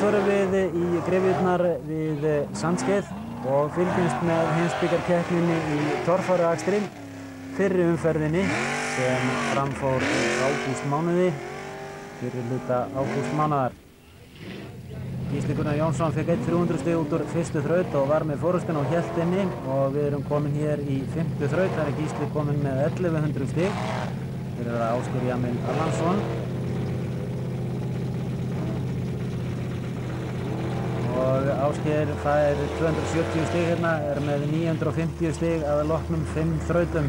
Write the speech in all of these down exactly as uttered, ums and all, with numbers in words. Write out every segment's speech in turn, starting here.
förum við í Gryfjurnar við Sandskeið og fylgjumst með heimsbikarkeppninni í torfæruakstri fyrri umferðinni sem framfór í ágústmánuði, fyrri hluta ágústmánaðar. Gísli Gunnar Jónsson fekk eitt þrjú hundruð stig út úr fyrstu þraut og var með forystuna og hélt inni og við erum komin hér í fimmtu þraut. Þar er Gísli komin með ellefu hundruð stig. Hér er það Ásgeir Jamil Allansson. Og Ásgeir fær tvö hundruð sjötíu stig hérna, er með níu hundruð fimmtíu stig að loknum fimm þrautum.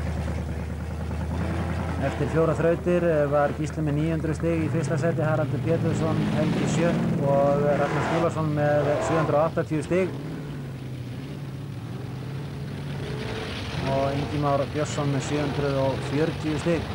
Eftir fjóra þrautir var Gísli með níu hundruð stig í fyrsta seti, Haraldur Pétursson, Helgi Sjött og Ragnar Skúlason með sjö hundruð áttatíu stig. Og Ingi Már Björnsson með sjö hundruð fjörutíu stig.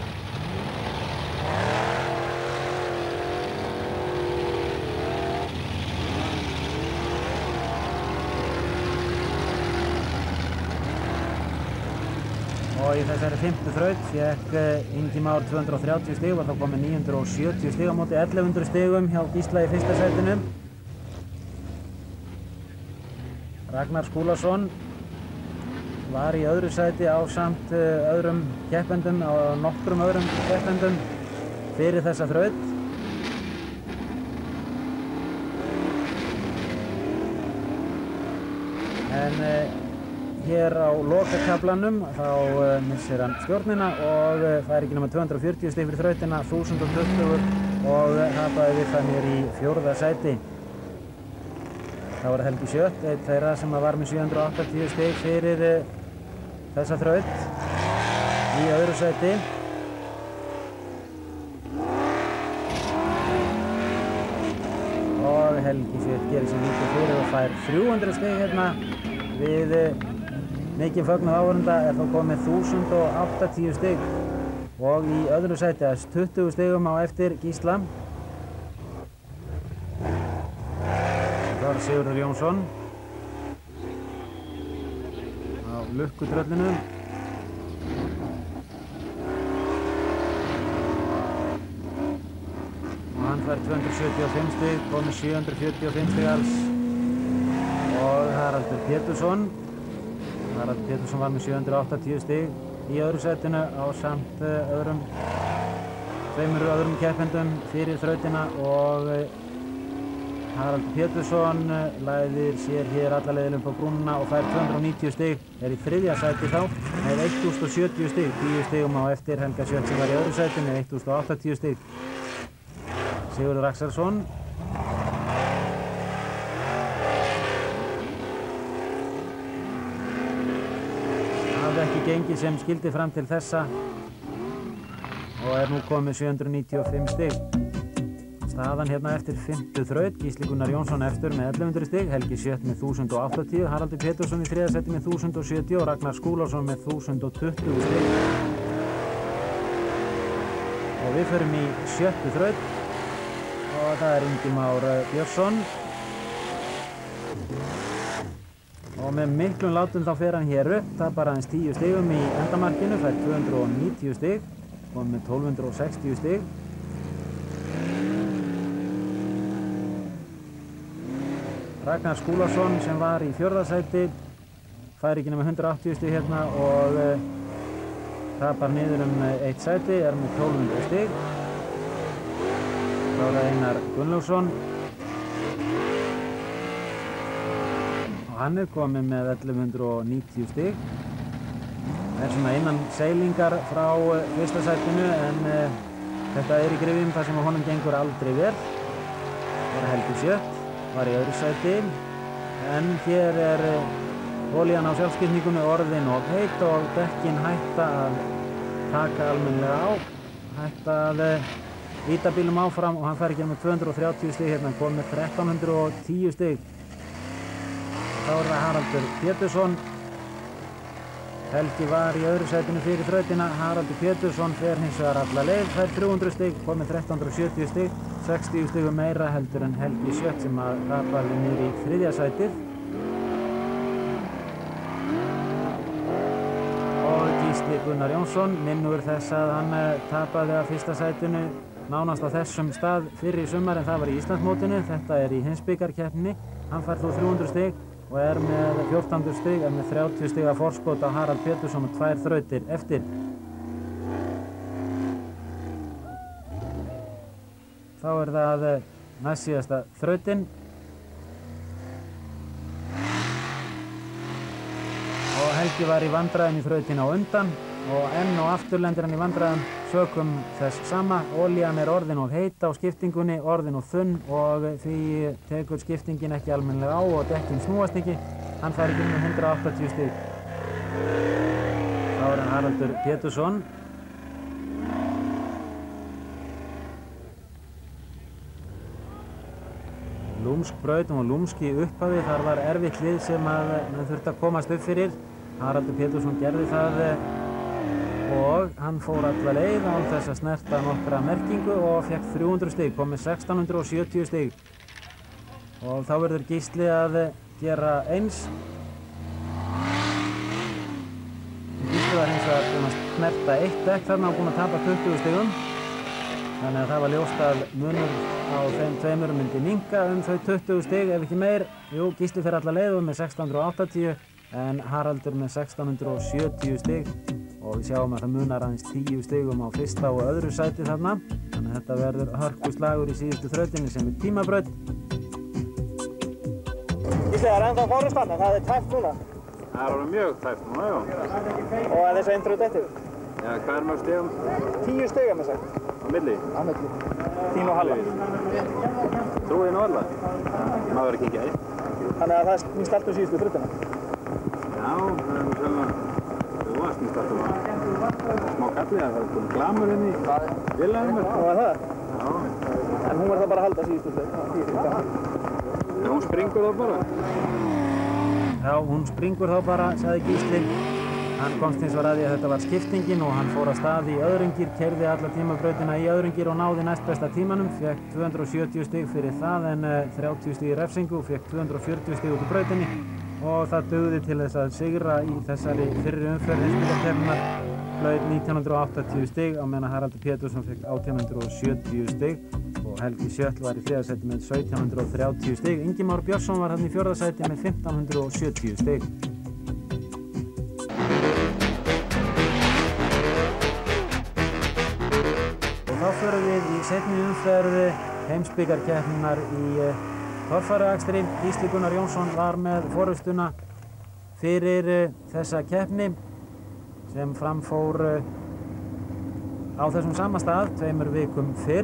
Og í þessari fimmtu þraut fékk Ingi Már tvö hundruð þrjátíu stig og þá komið níu hundruð sjötíu stig á móti ellefu hundruð stigum hjá Gísla í fyrsta sætinu. Ragnar Skúlason var í öðru sæti ásamt öðrum keppendum og nokkrum öðrum keppendum fyrir þessa þraut. En hér á lokakaflanum þá uh, missir hann stjórnina og uh, fær ekki nema tvö hundruð fjörutíu stig fyrir þrautina, þúsund tuttugu og uh, hrapaði við það mér í fjórða sæti. Þá var Helgi Sjött, einn þeirra sem var með sjö hundruð áttatíu stig fyrir uh, þessa þraut í öðru sæti. Og Helgi Sjött gerir sér lítið fyrir og fær þrjú hundruð stig hérna við uh, mikið fögnuð áhorfenda, er þá komið þúsund áttatíu stig og í öðru sæti að tuttugu stigum á eftir Gísla. Það var Sigurður Jónsson á lukkutröllinu. Og hann fær tvö hundruð sjötíu og fimm stig, komið sjö hundruð fjörutíu og fimm stig alls. Og Haraldur Pétursson. Haraldur Pétursson var með sjö hundruð áttatíu stig í öðru sætinu ásamt öðrum tveimur öðrum keppendum fyrir þrautina og Haraldur Pétursson lagðir sér hér alla leiðina upp á brúnina og fær tvö hundruð níutíu stig, er í þriðja sæti þá með þúsund sjötíu stig, tíu stigum á eftir Helga Sjött sem var í öðru sæti með þúsund áttatíu stig. Sigurður Axelsson hafði ekki gengið sem skildi fram til þessa og er nú komið sjö hundruð níutíu og fimm stig. Staðan hérna eftir fimmtu þraut, Gísli Gunnar Jónsson eftir með ellefu hundruð stig, Helgi Sjött með þúsund áttatíu, Haraldur Pétursson í þriðja sæti með þúsund sjötíu og Ragnar Skúlason með þúsund tuttugu stig. Og við förum í sjöttu þraut og það er Ingi Már Björnsson. Og með miklum látum þá fer hann hér upp, tapar aðeins tíu stigum í endamarkinu, fær tvö hundruð níutíu stig, kom með tólf hundruð sextíu stig. Ragnar Skúlason sem var í fjórða sæti, fær ekki nema hundrað áttatíu stig hérna og uh, tapar niður um eitt sæti, er með tólf hundruð stig. Þá er Einar Gunnlaugsson. Hann er komið með ellefu hundruð níutíu stig. Það er svona innan seilingar frá fyrsta sætinu en uh, þetta er í Gryfjum þar sem honum gengur aldrei vel. Það var Helgi Sjött, var í öðru sæti en hér er uh, olían á sjálfskipningunni orðin og heit og dekkin hætta að taka almennilega á, hætta að uh, ýta bílum áfram og hann fær ekki með tvö hundruð þrjátíu stig hérna, hann kom með þrettán hundruð tíu stig. Þá er það Haraldur Pétursson. Helgi var í öðru sætinu fyrir þrautina. Haraldur Pétursson fer hins vegar alla leið, fær þrjú hundruð stig, kom með þrettán hundruð sjötíu stig, sextíu stigum meira heldur en Helgi Sjött sem að rapaði niður í þriðja sætið. Og Gísli Gunnar Jónsson minnur þess að hann tapaði af fyrsta sætinu nánast á þessum stað fyrir í sumar en það var í Íslandsmótinu. Þetta er í heimsbikarkeppninni. Hann fær þó þrjú hundruð stig og er með fjórtán hundruð stig, er með þrjátíu stiga forskot á Harald Pétursson og tvær þrautir eftir. Þá er það næst síðasta þrautin. Og Helgi var í vandræðum í þrautin á undan og enn og aftur lendir hann í vandræðum sökum þess sama. Olían er orðin of heit á skiptingunni, orðin of þunn og því tekur skiptingin ekki almennilega á og dekkin snúast ekki. Hann fær ekki um hundrað áttatíu stig. Þá er hann Haraldur Pétursson. Lúmsk braut og lúmsk í upphafi. Þar var erfitt lið sem að menn þurfti að komast upp fyrir. Haraldur Pétursson gerði það og hann fór alla leið án þess að snerta nokkra merkingu og fekk þrjú hundruð stig, kom með sextán hundruð sjötíu stig. Og þá verður Gísli að gera eins. Gísli var hins vegar búinn að snerta eitt dekk þarna og búinn að tapa tuttugu stigum. Þannig að það var ljóst að munur á þeim tveimur myndi minnka um þau tuttugu stig, ef ekki meir. Jú, Gísli fer alla leið með sextán hundruð áttatíu en Haraldur með sextán hundruð sjötíu stig. Og við sjáum að það munar aðeins tíu stigum á fyrsta og öðru sæti þarna. Þannig að þetta verður hörkuslagur í síðustu þrautinni sem er tímabraut. Gísli, það er ennþá fárustann en það er tæft núna. Það er alveg mjög tæft núna, já. Og er þessu einn þraut eftir? Já, hvað er mjög stigum? Tíu stig er mér sagt. Á milli? Á milli. Þín og Halla. Trúið nú alla? Má vera að kíkja í. Þannig að það snýst allt um síðustu þrautina? Já, það er nú sjálf að það var snýst allt um að smá kallið að það er komið glamur inn í villaðum mér. Og var það? Já. En hún var það bara að halda síðustu þraut? Já, hún springur þá bara. Já, hún springur þá bara, sagði Gísli. Hann komst hins vegar að því að þetta var skiptingin og hann fór að stað í Öðrungir, keyrði alla tímabrautina í Öðrungir og náði næst besta tímanum. Fékk tvö hundruð sjötíu stig fyrir það en þrjátíu stig í refsingu og fékk tvö hundruð fjörutíu stig út úr brautinni. Og það dugði til þess að sigra í þessari fyrri umferð heimsbikarkeppninnar. Hlaut nítján hundruð áttatíu stig á meðan Haraldur Pétursson fékk átján hundruð sjötíu stig og Helgi Sjöll var í þriðja sæti með sautján hundruð þrjátíu stig. Ingimar Björnsson var hann í fjórða sæti með fimmtán hundruð sjötíu stig. Og þá förum við í seinni umferð heimsbikarkeppninnar í torfæruakstri. Gísli Gunnar Jónsson var með forystuna fyrir þessa keppni sem framfór á þessum sama stað tveimur vikum fyrr.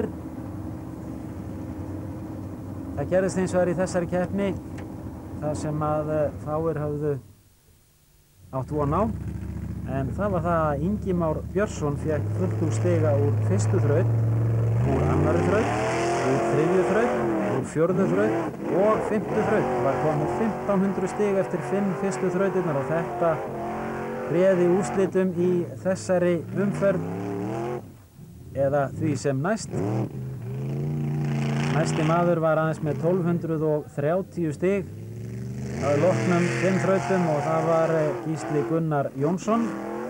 Það gerðist hins vegar í þessari keppni það sem að fáir höfðu átt von á en það var það að Ingimar Björnsson fékk fullt úr stiga úr fyrstu þraut, úr annarri þraut, úr þriðju þraut, úr fjórðu þraut og fimmtu þraut. Var komið fimmtán hundruð stig eftir fimm fyrstu þrautirnar og þetta réði úrslitum í þessari umferð eða því sem næst. Næsti maður var aðeins með tólf hundruð þrjátíu stig að loknum fimm þrautum og það var Gísli Gunnar Jónsson.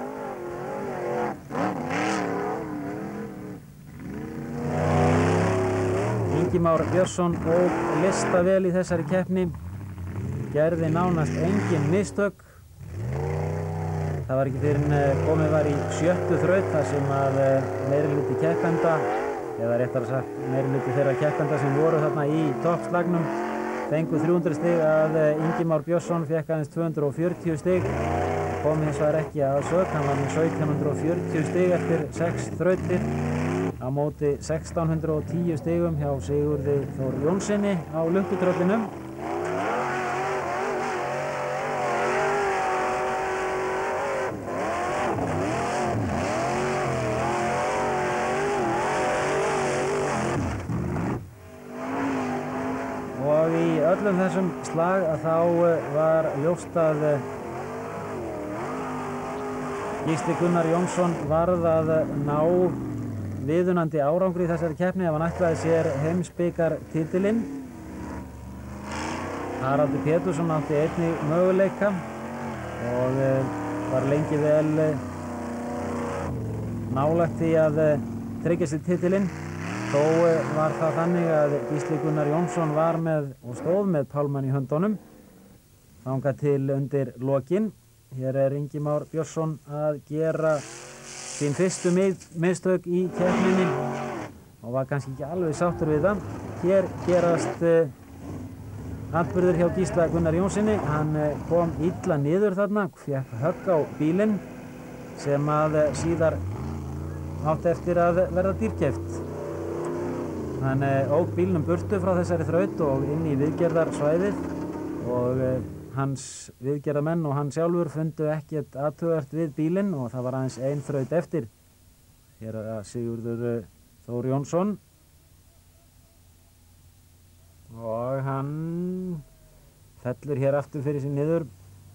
Ingimar Björnsson ók listavel í þessari keppni, gerði nánast engin mistök. Það var ekki fyrr en komið var í sjöttu þraut þar sem að meirihluti keppenda, eða réttar sagt meirihluti þeirra keppenda sem voru þarna í toppslagnum, fengu þrjú hundruð stig að Ingimar Björnsson fékk aðeins tvö hundruð fjörutíu stig. Kom hins vegar ekki að sök, hann var með sautján hundruð fjörutíu stig eftir sex þrautir á móti sextán hundruð tíu stigum hjá Sigurði Þór Jónssoni á lukkutröllinum. Og í öllum þessum slag að þá var ljóst að Gísli Gunnar Jónsson varð að ná viðunandi árangri í þessari keppni ef hann ætlaði sér heimsbikartitilinn. Haraldur Pétursson átti einnig möguleika og var lengi vel nálægt því að tryggja sér titilinn. Þó var það þannig að Gísli Gunnar Jónsson var með og stóð með pálmann í höndunum þangað til undir lokin. Hér er Ingimar Björnsson að gera sín fyrstu mistök í keppninni og var kannski ekki alveg sáttur við það. Hér gerast uh, atburður hjá Gísla Gunnar Jónssoni. Hann uh, kom illa niður þarna, fékk högg á bílinn sem að uh, síðar átti eftir að verða dýrkeypt. Hann uh, ók bílnum burtu frá þessari þraut og inn í viðgerðarsvæðið og uh, hans viðgerðamenn og hann sjálfur fundu ekkert athugavert við bílinn og það var aðeins ein þraut eftir. Hér er Sigurður uh, Þór Jónsson og hann fellur hér aftur fyrir sig niður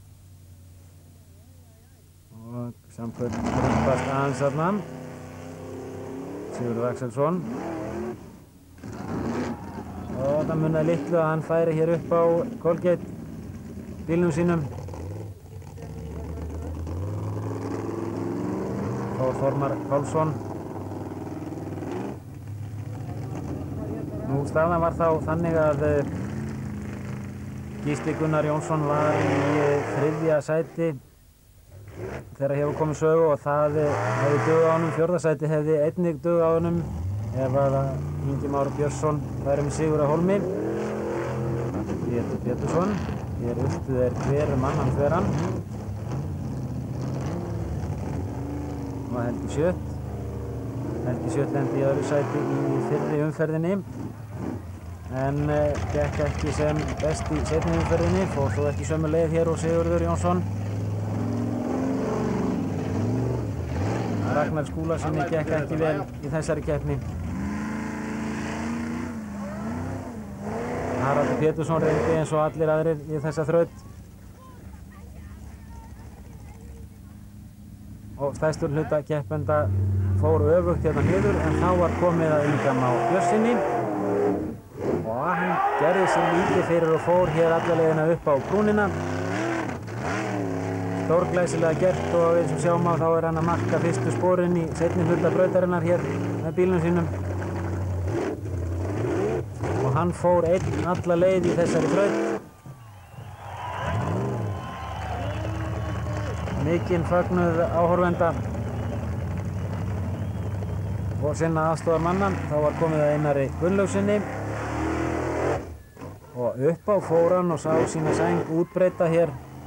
og samkvöld krumpast aðeins þarna. Sigurður Axelsson og það munaði litlu að hann færi hér upp á Colgate bílnum sínum. Þór Þormar Pálsson. Nú staðan var þá þannig að uh, Gísli Gunnar Jónsson var í uh, þriðja sæti þegar hefur komið sögu og það uh, hefði dugað á honum. Fjórða sæti hefði einnig dugað á honum ef að Ingimar Björnsson væri með sigur á hólmi. Pétur Pétursson. Hér ultu þeir hver mannan þveran. Og Helgi Sjött. Helgi Sjött lendi í öðru sæti í fyrri umferðinni. En uh, gekk ekki sem best í seinni umferðinni, fór þó ekki sömu leið hér og Sigurður Jónsson. Ragnar Skúlasyni gekk ekki vel í þessari keppni. Haraldur Pétursson reyndi eins og allir aðrir í þessa þraut. Og stærstur hluta keppenda fór öfugt hérna niður en þá var komið að Ingimar Björnssyni. Og hann gerði sér lítið fyrir og fór hér alla leiðina upp á brúnina. Stórglæsilega gert og eins og sjáum á þá er hann að marka fyrstu sporin í seinni hluta brautarinnar hér með bílnum sínum. Og hann fór einn alla leið í þessari þraut. Mikinn fögnuð áhorfenda og sinna aðstoðarmanna. Þá var komið að Einari Gunnlaugssyni. Og upp á fór hann og sá sína sæng útbreidda hér.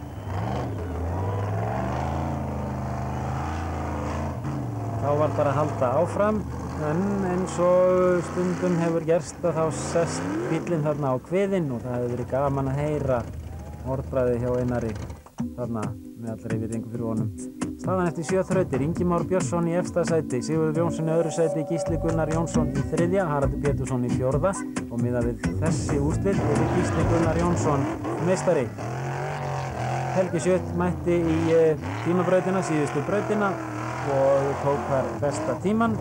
Þá var bara að halda áfram, en eins og stundum hefur gerst að þá sest bíllinn þarna á kviðinn og það hefur verið gaman að heyra orðbragðið hjá Einari þarna með allri virðingu fyrir honum. Staðan eftir sjö þrautir, Ingimar Björnsson í efsta sæti, Sigurður Jónsson í öðru sæti, Gísli Gunnar Jónsson í þriðja, Haraldur Pétursson í fjórða og miðað við þessi úrslit er Gísli Gunnar Jónsson meistari. Helgi Sjött mætti í uh, tímabrautina, síðustu brautina og tók þar besta tíman.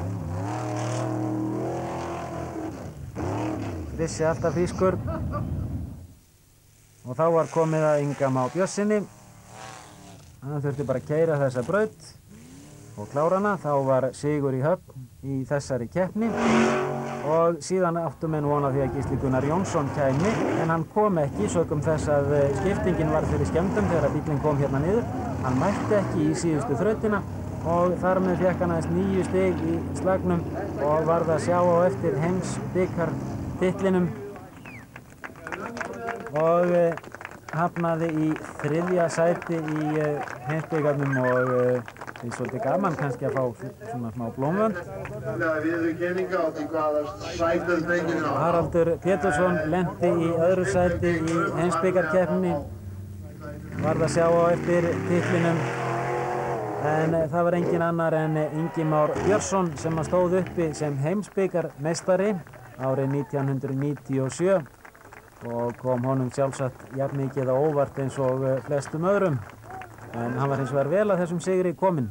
Vissi alltaf frískur og þá var komið að Ingimar Björnssyni. Hann þurfti bara að keyra þessa braut og klára hana. Þá var sigur í höfn í þessari keppni og síðan áttu menn vona því að Gísli Gunnar Jónsson kæmi en hann kom ekki sökum þess að skiptingin var fyrir skemmdum þegar bíllinn kom hérna niður. Hann mætti ekki í síðustu þrautina og þar með fékk hann aðeins níu stig í slagnum og varð að sjá á eftir heimsbikartitlinum og hafnaði í þriðja sæti í uh, heimsbikarnum og uh, það er svolítið gaman kannski að fá svona smá blómvönd. Haraldur Pétursson lenti í öðru sæti í heimsbikarkeppninni, varð að sjá á eftir titlinum en uh, það var engin annar en Ingimar Björnsson sem stóð uppi sem heimsbikarmeistari árið nítján hundruð níutíu og sjö. Og kom honum sjálfsagt jafn mikið á óvart eins og flestum öðrum. En hann var hins vegar vel að þessum sigri kominn.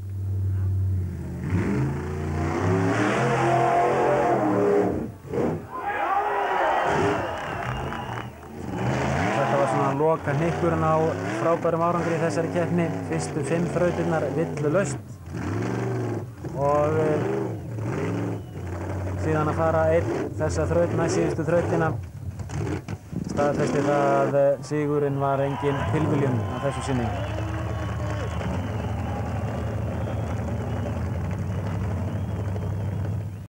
Þetta var svona loka hnykkurinn á frábærum árangri í þessari keppni. Fyrstu fimm þrautirnar villulaust. Og síðan að fara einn þessa þraut, næst síðustu þrautina. Staðfesti það að sigurinn var engin tilviljun á þessu sinni.